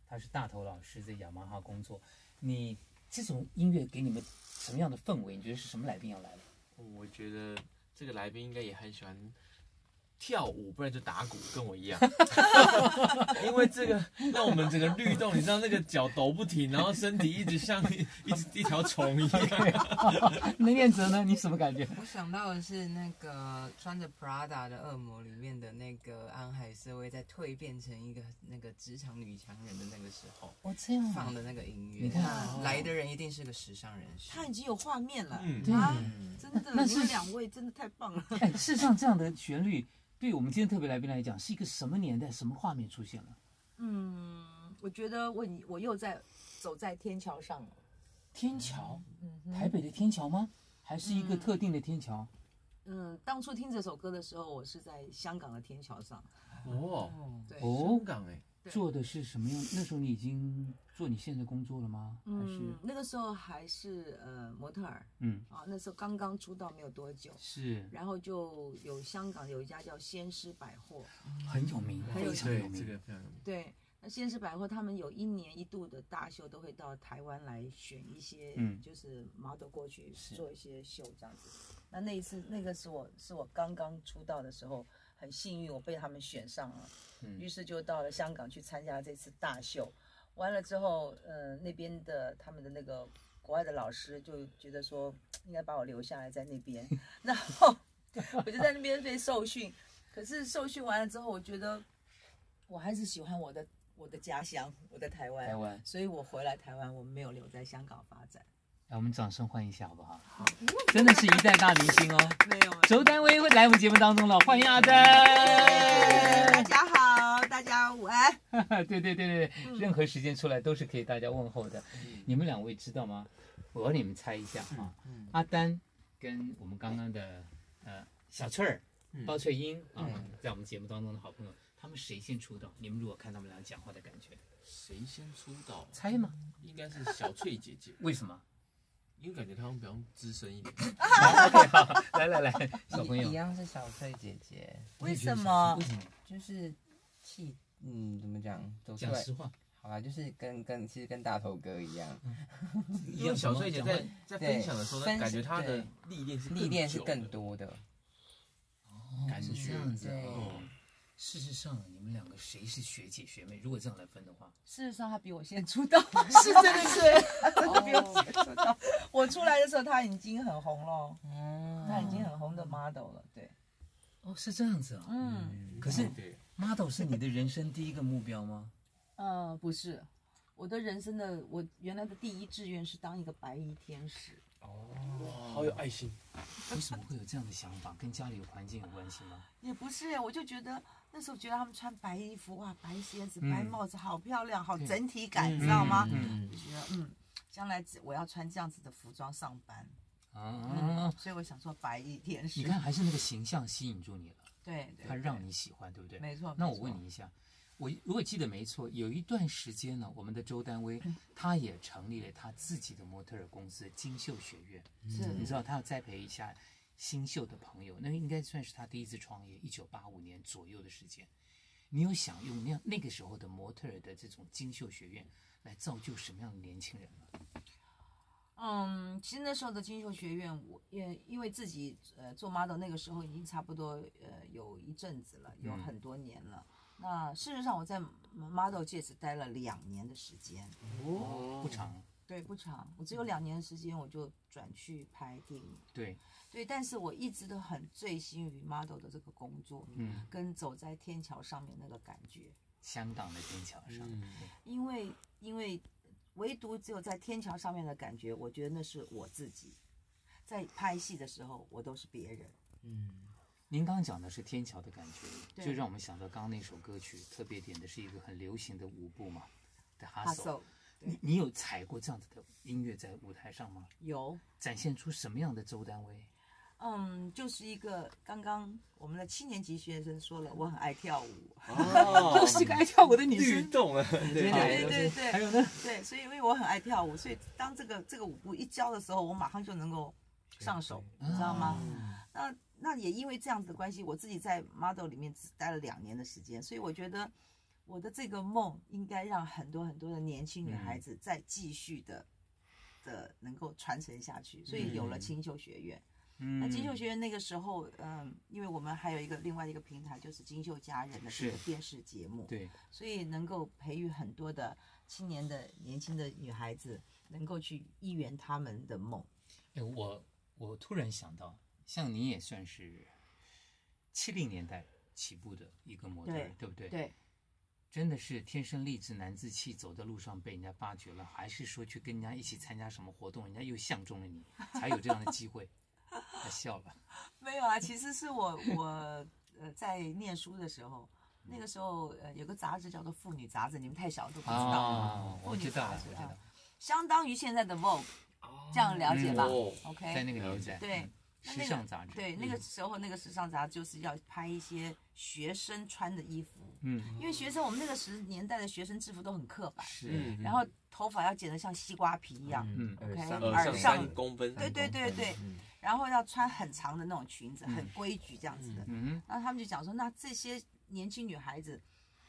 他是大头老师，在雅马哈工作。你这种音乐给你们什么样的氛围？你觉得是什么来宾要来了？ 我觉得这个来宾应该也很喜欢跳舞，不然就打鼓，跟我一样。因为这个让我们整个律动，你知道那个脚抖不停，然后身体一直像一条虫一样。 那念哲呢？你什么感觉？ 我想到的是那个穿着 Prada 的恶魔里面的那个安海瑟薇在蜕变成一个那个职场女强人的那个时候， 这样放的那个音乐， 你看来的人一定是个时尚人士。 他已经有画面了， 对真的， 那是你们两位真的太棒了。 哎，事实上这样的旋律，对我们今天特别来宾来讲，是一个什么年代、什么画面出现了？ 我觉得我又在走在天桥上了。 天桥，台北的天桥吗？还是一个特定的天桥？ 当初听这首歌的时候，我是在香港的天桥上。 哦， 对， 香港哎， 做的是什么样？那时候你已经做你现在的工作了吗？还是那个时候还是模特儿，那时候刚刚出道没有多久， 是然后就有香港有一家叫先施百货， 很有名，非常有名。 这个非常有名。 对，那先施百货他们有1年1度的大秀，都会到台湾来选一些，就是 model 过去做一些秀这样子。那一次那个是我刚刚出道的时候，很幸运我被他们选上了，于是就到了香港去参加这次大秀。完了之后，那边的他们的那个国外的老师就觉得说应该把我留下来在那边，然后我就在那边被受训。可是受训完了之后，我觉得我还是喜欢我的家乡，我的台湾，所以我回来台湾，我没有留在香港发展。 来，我们掌声欢迎一下好不好？好，真的是一代大明星哦。 没有， 周丹薇会来我们节目当中了，欢迎阿丹。 大家好，大家午安。 对，任何时间出来都是可以大家问候的。你们两位知道吗？我让你们猜一下啊。阿丹跟我们刚刚的小翠儿、包翠英啊，在我们节目当中的好朋友，他们谁先出道？你们如果看他们俩讲话的感觉， 谁先出道？ 猜吗？ 应该是小翠姐姐。 为什么？ 因为感觉他们比较资深一点。 好，来，小朋友一样是小翠姐姐。 为什么？ 就是怎么讲？走出来。 讲实话。 好啦，就是其实跟大头哥一样。 因为小翠姐在分享的时候，感觉她的历练是更多的。 感觉这样子哦。 事实上，你们两个谁是学姐学妹？如果这样来分的话， 事实上他比我先出道，是真的是，真的比我先出道。我出来的时候他已经很红了，他已经很红的 model 了，对。 是这样子啊。可是 model 是你的人生第一个目标吗？ 不是，我的人生的我原来的第一志愿是当一个白衣天使。 好有爱心。 为什么会有这样的想法？跟家里有环境有关系吗？ 也不是，我就觉得那时候觉得他们穿白衣服，哇，白鞋子、白帽子，好漂亮，好整体感，你知道吗？就觉得将来我要穿这样子的服装上班。所以我想说白衣天使。 你看，还是那个形象吸引住你了。 对， 它让你喜欢，对不对？ 没错。 那我问你一下，我如果记得没错，有一段时间呢，我们的周丹薇，她也成立了她自己的模特儿公司金秀学院。你知道，她要栽培一下新秀的朋友，那个应该算是她第一次创业，1985年左右的时间。你有想用那个时候的模特儿的这种金秀学院来造就什么样的年轻人吗？ 其实那时候的金秀学院，我也因为自己做 model 那个时候已经差不多有一阵子了，有很多年了。那事实上我在 model 界只待了2年的时间。 不长。 对，不长，我只有2年的时间，我就转去拍电影。对，但是我一直都很醉心于 model 的这个工作，跟走在天桥上面那个感觉。 香港的天桥上， 因为唯独只有在天桥上面的感觉，我觉得那是我自己。在拍戏的时候，我都是别人。 您刚刚讲的是天桥的感觉，就让我们想到刚刚那首歌曲，特别点的是一个很流行的舞步嘛，的哈手。你有踩过这样子的音乐在舞台上吗？ 有。 展现出什么样的周丹薇？ 就是一个刚刚我们的7年级学生说了，我很爱跳舞。 又是一个爱跳舞的女生。 律动啊， 对。 还有呢？ 对，所以因为我很爱跳舞，所以当这个舞步一教的时候，我马上就能够上手，你知道吗？那也因为这样子的关系，我自己在 model 里面只待了2年的时间，所以我觉得我的这个梦应该让很多很多的年轻女孩子再继续的能够传承下去，所以有了金秀学院。那金秀学院那个时候，因为我们还有另外一个平台，就是金秀佳人的这个电视节目， 对， 所以能够培育很多的青年的年轻的女孩子，能够去一圆他们的梦。 我突然想到，像你也算是70年代起步的一个模特，对不对？ 对。 真的是天生丽质难自弃，走在路上被人家发掘了，还是说去跟人家一起参加什么活动，人家又相中了你，才有这样的机会？他笑了。 没有啊，其实是我在念书的时候，那个时候有个杂志叫做《妇女杂志》，你们太小都不知道。 我知道了，我知道。 相当于现在的 Vogue， 这样了解吧？OK， 在那个年代， 对。 时尚杂志， 对，那个时候那个时尚杂志就是要拍一些学生穿的衣服，因为学生我们那个年代的学生制服都很刻板，然后头发要剪得像西瓜皮一样，OK， 耳上3公分， 对，然后要穿很长的那种裙子，很规矩这样子的，然后他们就讲说，那这些年轻女孩子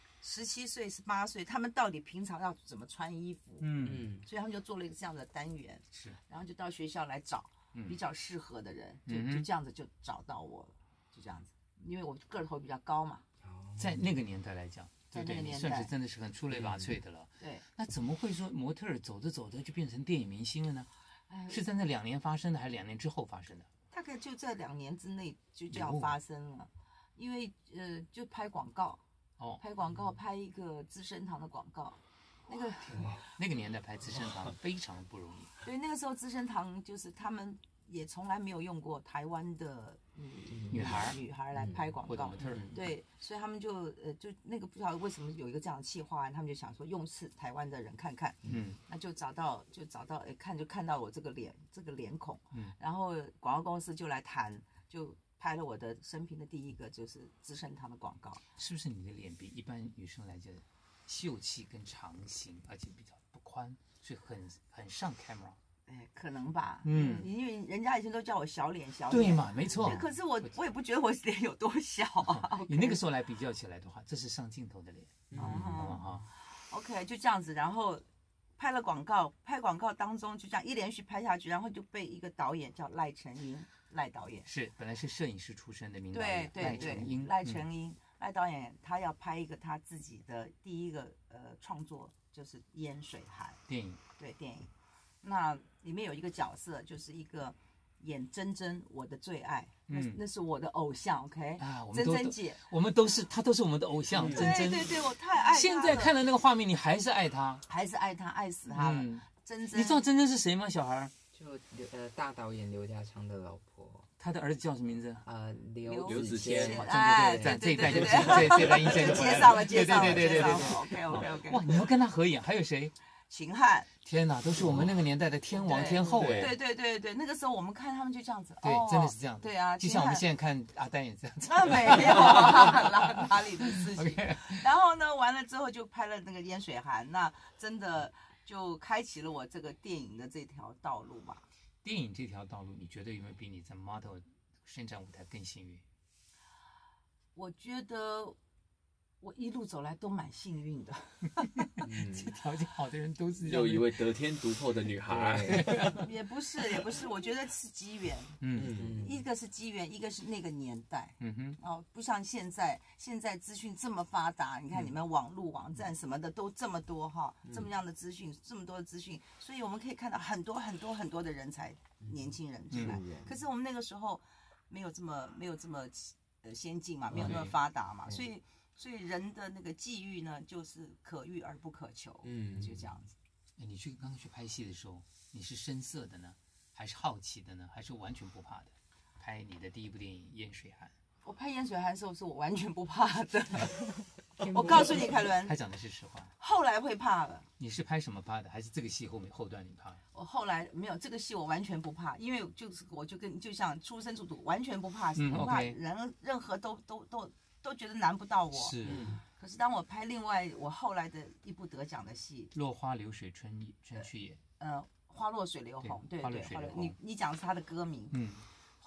17岁、18岁，她们到底平常要怎么穿衣服？所以他们就做了一个这样的单元，然后就到学校来找比较适合的人，就这样子就找到我了，就这样子，因为我个头比较高嘛。 在那个年代来讲， 在那个年代算是真的是很出类拔萃的了。 对， 那怎么会说模特儿走着走着就变成电影明星了呢？是在那2年发生的，还是2年之后发生的？ 大概就在2年之内就这样发生了，因为就拍广告，拍广告，拍一个资生堂的广告。 那个年代拍资生堂非常不容易。 对，那个时候资生堂就是他们也从来没有用过台湾的女孩来拍广告，对，所以他们就那个不知道为什么有一个这样的企划案，他们就想说用台湾的人看看，那就找到看到我这个脸孔，然后广告公司就来谈，就拍了我的生平的第一个就是资生堂的广告。是不是你的脸比一般女生来讲秀气跟长型，而且比较不宽，所以很上 camera。可能吧，因为人家以前都叫我小脸，对嘛，没错。可是我也不觉得我脸有多小啊。你那个时候来比较起来的话，这是上镜头的脸。OK， 就这样子，然后拍了广告，拍广告当中就这样一连续拍下去，然后就被一个导演叫赖成英，赖导演是本来是摄影师出身的名导演，对，赖成英。赖导演他要拍一个他自己的第一个创作，就是《烟水寒》电影，对，电影。那里面有一个角色，就是一个演珍珍，我的最爱，那是我的偶像 ，OK 啊，珍珍姐，她都是我们的偶像，珍珍，对，我太爱她了。现在看了那个画面，你还是爱她，爱死她了。珍珍，你知道珍珍是谁吗？小孩？就大导演刘家昌的老婆。他的儿子叫什么名字？刘子谦。对，这一代就这一代印象就介绍了，对。OK。哇，你要跟他合影，还有谁？秦汉。天哪，都是我们那个年代的天王天后哎。对，那个时候我们看他们就这样子。对，真的是这样。对啊，就像我们现在看阿丹也这样子。那没有，哪里的事情。然后呢，完了之后就拍了那个《烟水寒》，那真的就开启了我这个电影的这条道路吧。电影这条道路，你觉得有没有比你在 model 伸展舞台更幸运？我觉得我一路走来都蛮幸运的。这条件好的人都是有一位得天独厚的女孩。也不是，我觉得是机缘。一个是机缘，一个是那个年代。不像现在资讯这么发达，你看你们网络网站什么的都这么多哈，这么样的资讯，这么多的资讯，所以我们可以看到很多的人才，年轻人进来。可是我们那个时候没有这么先进嘛，没有那么发达嘛，所以人的那个际遇呢，就是可遇而不可求，就这样子。你刚刚去拍戏的时候，你是生涩的呢，还是好奇的呢，还是完全不怕的？拍你的第一部电影《烟水寒》，我拍《烟水寒》的时候是我完全不怕的。我告诉你，凯伦，他讲的是实话。后来会怕了。你是拍什么怕的？还是这个戏后段你怕？我后来没有，这个戏我完全不怕，因为我就像出生入土，完全不怕，不怕人，任何都觉得难不到我。是。可是当我拍我后来的一部得奖的戏《落花流水春去也》，花落水流红，对，花落。你讲的是他的歌名。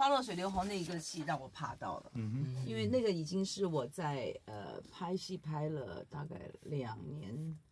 花落水流红那一个戏让我怕到了，因为那个已经是我在拍戏拍了大概2年